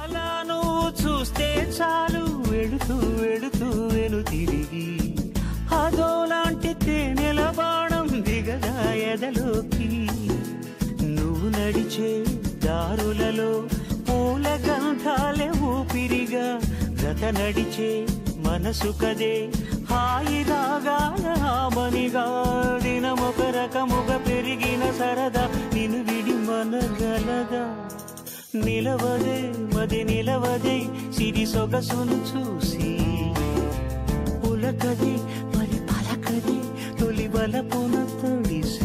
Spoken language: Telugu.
అలా నువ్వు చూస్తే చాలు వెళుతూ వెళుతూ వెను తిరిగి అదోలాంటి తేనెల బాణం దిగదా ఎదలోకి నువ్వు నడిచే దారులలో పూల గంధాలే ఊపిరిగా గత నడిచే మనసు కదే హాయి రాగాల హామనిగా దినమొక రకముగా పెరిగిన సరదా నిన్ను విడి మనగలదా నిలవదే మది నిలవదే సిరి సొగసును చూసి పులకదే మరి పలకదే తొలి బలపున తొడిసి